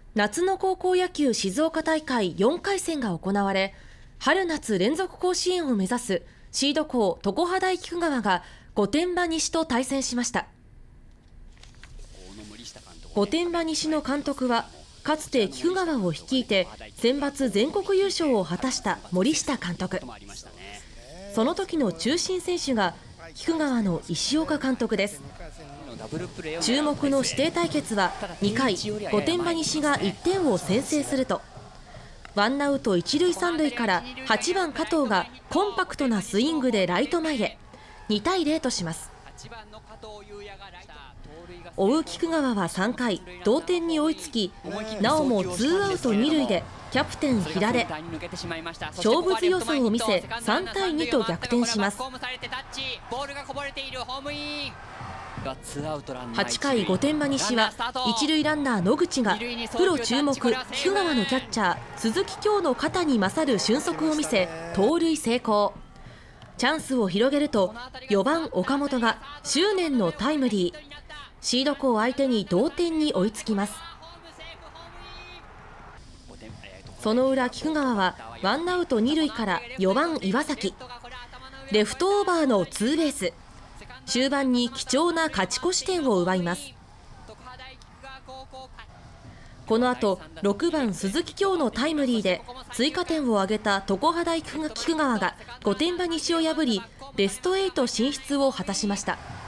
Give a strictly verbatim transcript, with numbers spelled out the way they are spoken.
夏の高校野球静岡大会よんかい戦が行われ、春夏連続甲子園を目指すシード校常葉大菊川が御殿場西と対戦しました。御殿場西の監督はかつて菊川を率いて選抜全国優勝を果たした森下監督。その時の中心選手が菊川の石岡監督です。注目の師弟対決はにかい、御殿場西がいってんを先制すると、ワンアウト一塁三塁からはちばん加藤がコンパクトなスイングでライト前へ、にたいゼロとします。追う菊川はさんかい同点に追いつき、なおもツーアウト二塁でキャプテン平出、勝負強さを見せさんたいにと逆転します。はちかい御殿場西は一塁ランナー野口がプロ注目菊川のキャッチャー鈴木京の肩に勝る俊足を見せ盗塁成功。チャンスを広げるとよばん岡本が執念のタイムリー、シード校相手に同点に追いつきます。その裏菊川はワンアウト二塁からよばん岩崎、レフトオーバーのツーベース、終盤に貴重な勝ち越し点を奪います。この後ろくばん鈴木京のタイムリーで追加点を挙げた常葉大菊川が御殿場西を破りベストエイト進出を果たしました。